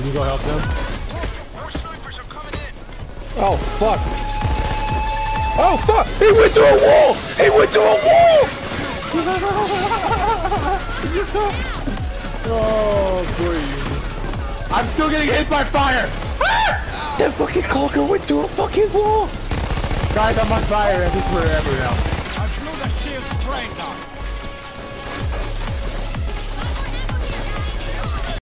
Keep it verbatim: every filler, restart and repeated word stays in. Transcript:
you go help them? More snipers are coming in. Oh fuck! Oh fuck! He went through a wall! He went through a wall! Oh, boy. I'm still getting hit by fire! Ah! That fucking Cloaker went through a fucking wall! Guys, I'm on fire. I think we're ever now. I blew that shield's brains out.